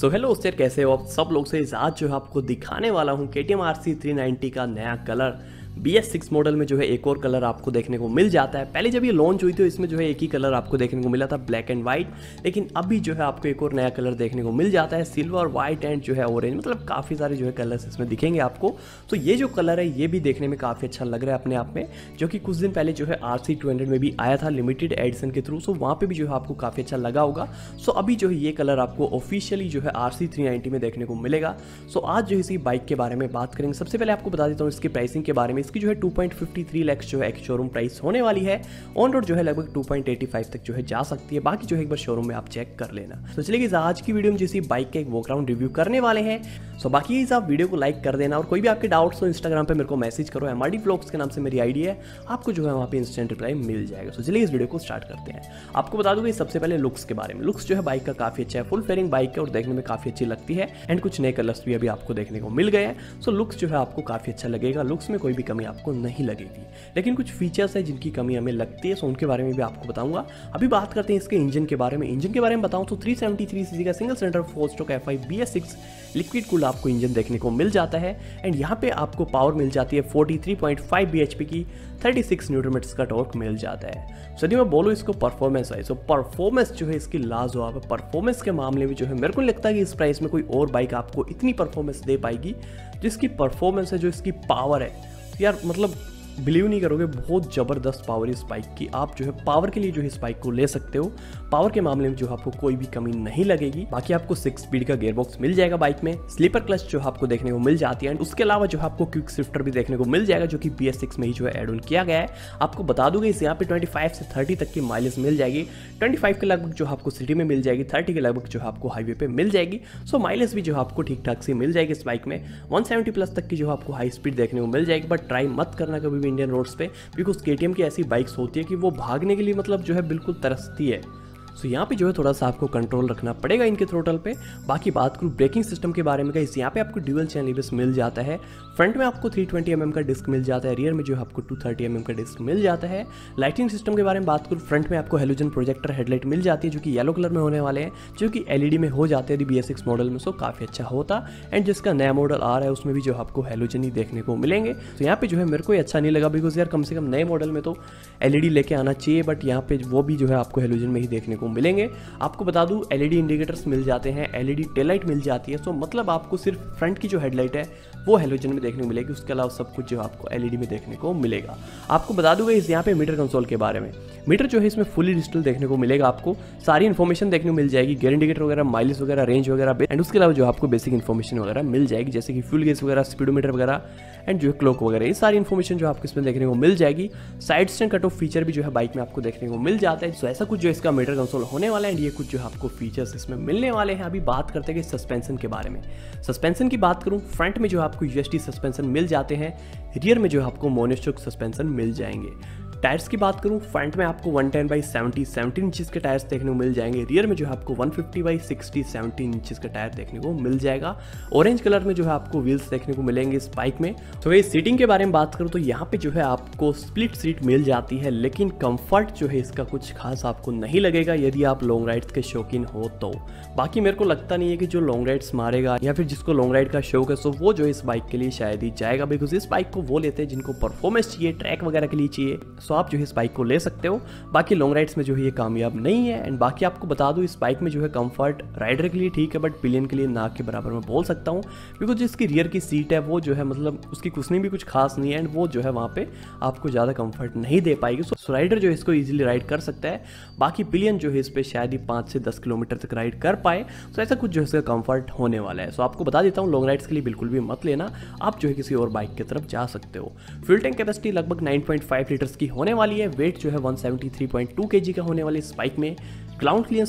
So hello दोस्तों, कैसे हो आप सब लोग। से आज जो है आपको दिखाने वाला हूँ KTM RC 390 का नया कलर। BS6 मॉडल में जो है एक और कलर आपको देखने को मिल जाता है। पहले जब ये लॉन्च हुई तो इसमें जो है एक ही कलर आपको देखने को मिला था, ब्लैक एंड वाइट। लेकिन अभी जो है आपको एक और नया कलर देखने को मिल जाता है, सिल्वर, वाइट एंड जो है ऑरेंज। मतलब काफ़ी सारे जो है कलर्स इसमें दिखेंगे आपको। तो ये जो कलर है ये भी देखने में काफ़ी अच्छा लग रहा है अपने आप में, जो कि कुछ दिन पहले जो है RC 200 में भी आया था लिमिटेड एडिशन के थ्रू। सो वहाँ पे भी जो है आपको काफ़ी अच्छा लगा होगा। सो अभी जो है ये कलर आपको ऑफिशियली जो है RC 390 में देखने को मिलेगा। सो आज जो है इसी बाइक के बारे में बात करेंगे। सबसे पहले आपको बता देता हूँ इसकी प्राइसिंग के बारे में। इसकी जो है 2.53 लाख जो है एक शोरूम प्राइस होने वाली है। ऑन रोड जो है लगभग 2.85 तक जो है जा सकती है। बाकी जो है एक बार शोरूम में आप चेक कर लेना। तो चलिए आज की वीडियो में जिस बाइक का एक वॉक अराउंड रिव्यू करने वाले हैं। सो बाकी आप वीडियो को लाइक कर देना और कोई भी आपके डाउट्स हो इंस्टाग्राम पे मेरे को मैसेज करो। MRD व्लॉग्स के नाम से मेरी आईडी है, आपको जो है वहाँ पे इंस्टेंट रिप्लाई मिल जाएगा। तो चलिए इस वीडियो को स्टार्ट करते हैं। आपको बता दूंगा सबसे पहले लुक्स के बारे में। लुक्स जो है बाइक का काफी अच्छा है, फुल फेयरिंग बाइक है और देखने में काफी अच्छी लगती है। एंड कुछ नए कलर्स भी अभी आपको देखने को मिल गए हैं। सो लुक्स जो है आपको काफी अच्छा लगेगा, लुक्स में कोई भी कमी आपको नहीं लगेगी। लेकिन कुछ फीचर्स है जिनकी कमी हमें लगती है, सो उनके बारे में भी आपको बताऊंगा। अभी बात करते हैं इसके इंजन के बारे में। इंजन के बारे में बताऊं तो 373 सीसी का single cylinder 4 stroke F5 BS6 liquid cooled आपको इंजन देखने को मिल जाता है। एंड यहाँ पे आपको पावर मिल जाती है 43.5 bhp की, 36 न्यूटन मीटर्स का टॉर्क मिल जाता है। यदि मैं बोलूँ इसको परफॉर्मेंस वाइज, तो परफॉर्मेंस जो है इसकी लाजवाब है। परफॉर्मेंस के मामले में जो है मेरे को नहीं लगता कि इस प्राइस में कोई और बाइक आपको इतनी परफॉर्मेंस दे पाएगी जिसकी परफॉर्मेंस है, जो इसकी पावर है यार, मतलब बिलीव नहीं करोगे, बहुत ज़बरदस्त पावर इस बाइक की। आप जो है पावर के लिए जो है इस बाइक को ले सकते हो। पावर के मामले में जो आपको कोई भी कमी नहीं लगेगी। बाकी आपको 6 स्पीड का गियरबॉक्स मिल जाएगा बाइक में। स्लीपर क्लच जो आपको देखने को मिल जाती है। एंड उसके अलावा जो आपको क्विक शिफ्टर भी देखने को मिल जाएगा, जो कि BS6 में ही जो है एड ऑन किया गया है। आपको बता दूंगा इस यहाँ पे 25 से 30 तक की माइलेज मिल जाएगी। 25 के लगभग जो आपको सिटी में मिल जाएगी, 30 के लगभग जो आपको हाईवे पे मिल जाएगी। सो माइलेज भी जो आपको ठीक ठाक से मिल जाएगी इस बाइक में। 170 प्लस तक की जो आपको हाई स्पीड देखने को मिल जाएगी। बट ट्राई मत करना कभी भी इंडियन रोड्स पे, बिकॉज KTM की ऐसी बाइक्स होती है कि वो भागने के लिए मतलब जो है बिल्कुल तरसती है। सो यहाँ पे जो है थोड़ा सा आपको कंट्रोल रखना पड़ेगा इनके थ्रोटल पे। बाकी बात करूँ ब्रेकिंग सिस्टम के बारे में, गाइस यहाँ पे आपको ड्यूअल चैनल ABS मिल जाता है। फ्रंट में आपको 320 mm का डिस्क मिल जाता है, रियर में जो आपको 230 mm का डिस्क मिल जाता है। लाइटिंग सिस्टम के बारे में बात करूँ, फ्रंट में आपको हेलोजन प्रोजेक्टर हेडलाइट मिल जाती है, जो कि येलो कलर में होने वाले हैं, जो कि LED में हो जाते हैं BS6 मॉडल में। सो काफ़ी अच्छा होता। एंड जिसका नया मॉडल आ रहा है उसमें भी जो आपको हेलोजन ही देखने को मिलेंगे। तो यहाँ पे जो है मेरे को अच्छा नहीं लगा, बिकॉज यार कम से कम नए मॉडल में तो LED लेके आना चाहिए। बट यहाँ पे वो भी जो है आपको हेलोजन में ही देखने को मिलेंगे। आपको बता दूं LED इंडिकेटर्स मिल जाते हैं, LED टेल लाइट मिल जाती है। सो मतलब आपको सिर्फ फ्रंट की जो हेडलाइट है वो हेलोजन में देखने को मिलेगी, उसके अलावा सब कुछ जो आपको LED में देखने को मिलेगा। आपको बता दूंगा इस यहाँ पे मीटर कंसोल के बारे में। मीटर जो है इसमें फुली डिजिटल देखने को मिलेगा, आपको सारी इन्फॉर्मेशन देखने को मिल जाएगी, गियर इंडिकेटर वगैरह, माइलेज वगैरह, रेंज वगैरह। एंड उसके अलावा जो आपको बेसिक इन्फॉर्मेशन वगैरह मिल जाएगी, जैसे कि फ्यूल गेज वगैरह, स्पीडोमीटर वगैरह एंड जो है क्लॉक वगैरह। ये सारी इन्फॉर्मेशन जो आपको इसमें देखने को मिल जाएगी। Side stand cut off feature भी जो है बाइक में आपको देखने को मिल जाता है। तो ऐसा कुछ जो इसका मीटर कंसोल होने वाला है। एंड ये कुछ जो आपको फीचर्स इसमें मिलने वाले हैं। अभी बात करते हैं कि सस्पेंशन के बारे में। सस्पेंशन की बात करूं, फ्रंट में जो आपको UST सस्पेंशन मिल जाते हैं, रियर में जो आपको मोनोशॉक सस्पेंशन मिल जाएंगे। टायर्स की बात करूं, फ्रंट में आपको 110/70 17 इंचेस के टायर्स देखने को मिल जाएंगे। रियर में जो है आपको 150/60 17 इंचेस का टायर देखने को मिल जाएगा। ऑरेंज कलर में जो है आपको व्हील्स देखने को मिलेंगे इस बाइक में। तो ये सीटिंग के बारे में बात करूं तो यहाँ पे जो है आपको स्प्लिट सीट मिल जाती है, लेकिन कंफर्ट जो है इसका कुछ खास आपको नहीं लगेगा यदि आप लॉन्ग राइड्स के शौकीन हो तो। बाकी मेरे को लगता नहीं है कि जो लॉन्ग राइड्स मारेगा या फिर जिसको लॉन्ग राइड का शौक है, सो वो जो इस बाइक के लिए शायद ही जाएगा, बिकॉज इस बाइक को वो लेते हैं जिनको परफॉर्मेंस चाहिए, ट्रैक वगैरह के लिए चाहिए। सो आप जो है इस बाइक को ले सकते हो। बाकी लॉन्ग राइड्स में जो है ये कामयाब नहीं है। एंड बाकी आपको बता दूं इस बाइक में जो है कंफर्ट राइडर के लिए ठीक है, बट पिलियन के लिए ना के बराबर मैं बोल सकता हूं, बिकॉज जिसकी रियर की सीट है वो जो है मतलब उसकी कुशनिंग भी कुछ खास नहीं है। एंड वो जो है वहाँ पे आपको ज़्यादा कंफर्ट नहीं दे पाएगी। सो राइडर जो है इसको ईजिली राइड कर सकता है। बाकी पिलियन जो है इस पर शायद ही 5 से 10 किलोमीटर तक राइड कर पाए। तो ऐसा कुछ जो है इसका कंफर्ट होने वाला है। सो आपको बता देता हूँ लॉन्ग राइड्स के लिए बिल्कुल भी मत लेना, आप जो है किसी और बाइक की तरफ जा सकते हो। फ्यूल टैंक कैपेसिटी लगभग 9.5 लीटर्स की होने वाली है। वेट जो है 173.2 kg का होने वाली इस बाइक में। ग्राउंड क्लियरेंस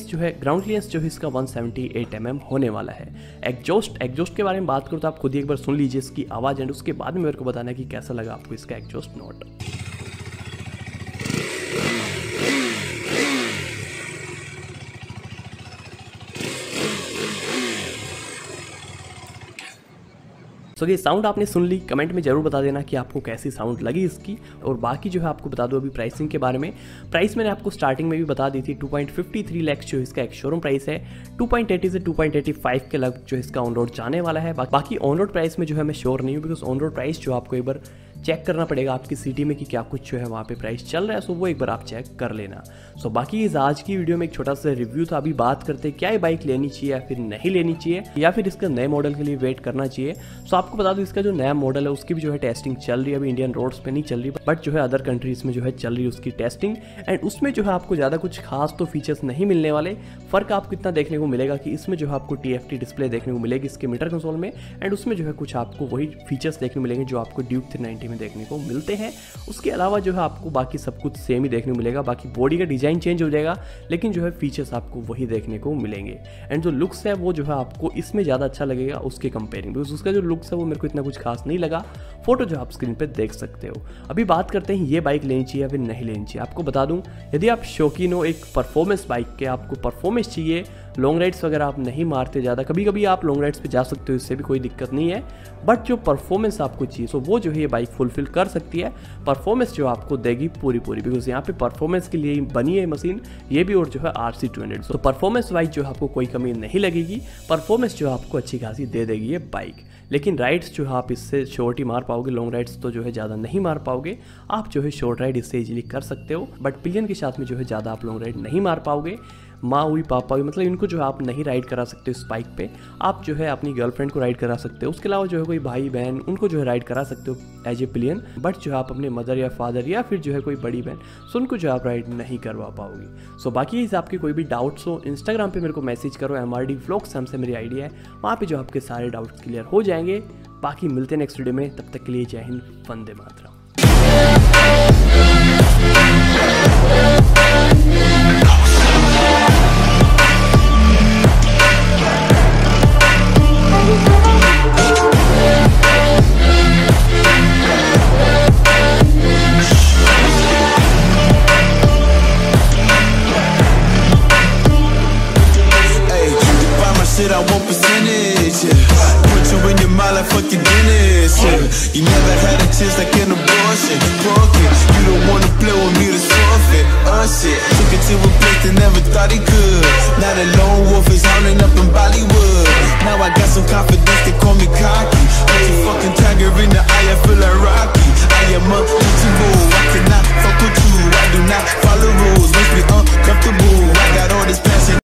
जो है इसका 178 mm होने वाला है। एग्जॉस्ट के बारे में बात करूँ तो आप खुद ही एक बार सुन लीजिए इसकी आवाज़, एंड उसके बाद में मेरे को बताना कि कैसा लगा आपको इसका एग्जॉस्ट नोट। सो ये साउंड आपने सुन ली, कमेंट में जरूर बता देना कि आपको कैसी साउंड लगी इसकी। और बाकी जो है आपको बता दो अभी प्राइसिंग के बारे में। प्राइस मैंने आपको स्टार्टिंग में भी बता दी थी, 2.53 लाख जो इसका एक शोरूम प्राइस है। 2.80 से 2.85 के लगभग जो इसका ऑन रोड जाने वाला है। बाकी ऑन रोड प्राइस में जो है मैं श्योर नहीं हूँ, बिकॉज ऑन रोड प्राइस जो आपको एक बार चेक करना पड़ेगा आपकी सिटी में कि क्या कुछ जो है वहाँ पे प्राइस चल रहा है। सो वो एक बार आप चेक कर लेना। सो बाकी इस आज की वीडियो में एक छोटा सा रिव्यू था। अभी बात करते हैं क्या ये बाइक लेनी चाहिए या फिर नहीं लेनी चाहिए, या फिर इसका नए मॉडल के लिए वेट करना चाहिए। सो आपको बता दूं इसका जो नया मॉडल है उसकी भी जो है टेस्टिंग चल रही है। अभी इंडियन रोड्स पे नहीं चल रही, बट जो है अदर कंट्रीज में जो है चल रही है उसकी टेस्टिंग। एंड उसमें जो है आपको ज़्यादा कुछ खास तो फीचर्स नहीं मिलने वाले। फर्क आपको इतना देखने को मिलेगा कि इसमें जो है आपको TFT डिस्प्ले देखने को मिलेगी इसके मीटर कंसोल में। एंड उसमें जो है कुछ आपको वही फीचर्स देखने को मिलेंगे जो आपको ड्यूक 390 में देखने को मिलते हैं। उसके अलावा जो है आपको बाकी सब कुछ सेम ही देखने को मिलेगा। बाकी बॉडी का डिजाइन चेंज हो जाएगा, लेकिन जो है फीचर्स आपको वही देखने को मिलेंगे। एंड जो लुक्स है वो जो है आपको इसमें ज़्यादा अच्छा लगेगा उसके कंपेयरिंग, बिकॉज उसका जो लुक्स है वो मेरे को इतना कुछ खास नहीं लगा। फोटो जो आप स्क्रीन पे देख सकते हो। अभी बात करते हैं ये बाइक लेनी चाहिए या फिर नहीं लेनी चाहिए। आपको बता दूं, यदि आप शौकीन हो एक परफॉर्मेंस बाइक के, आपको परफॉर्मेंस चाहिए, लॉन्ग राइड्स वगैरह आप नहीं मारते ज़्यादा, कभी कभी आप लॉन्ग राइड्स पे जा सकते हो, इससे भी कोई दिक्कत नहीं है। बट जो परफॉर्मेंस आपको चाहिए सो वो जो है ये बाइक फुलफिल कर सकती है। परफॉर्मेंस जो आपको देगी पूरी, बिकॉज यहाँ पे परफॉर्मेंस के लिए बनी है मशीन ये भी, और जो है RC200। तो परफॉर्मेंस वाइज जो आपको कोई कमी नहीं लगेगी। परफॉर्मेंस जो आपको अच्छी खासी दे देगी ये बाइक। लेकिन राइड्स जो है आप इससे शॉर्ट ही मार पाओगे, लॉन्ग राइड्स तो जो है ज़्यादा नहीं मार पाओगे। आप जो है शॉर्ट राइड इससे इजीली कर सकते हो, बट पिलियन के साथ में जो है ज़्यादा आप लॉन्ग राइड नहीं मार पाओगे। माँ हुई पापा हुई, मतलब इनको जो है आप नहीं राइड करा सकते इस बाइक पे। आप जो है अपनी गर्लफ्रेंड को राइड करा सकते हो, उसके अलावा जो है कोई भाई बहन उनको जो है राइड करा सकते हो एज ए पिलियन। बट जो है आप अपने मदर या फादर या फिर जो है कोई बड़ी बहन, सो उनको जो है आप राइड नहीं करवा पाओगे। सो बाकी इस आपके कोई भी डाउट्स हो इंस्टाग्राम पे मेरे को मैसेज करो, MRD Vlogs नाम से मेरी आईडी है, वहाँ पे जो आपके सारे डाउट्स क्लियर हो जाएंगे। बाकी मिलते हैं नेक्स्ट वीडियो में, तब तक के लिए जय Hind, Vande Mataram. Shit, I want percentage, yeah. Put you in your mind like fucking Dennis, yeah. You never had a chance like an abortion. Fuck it, you don't wanna play with me, that's forfeit. Shit, took it to a place they never thought he could. Now the lone wolf is howling up in Bollywood. Now I got some confidence, they call me cocky. Like a fucking tiger in the eye, I feel like Rocky. I am untouchable, I cannot fuck with you. I do not follow rules, makes me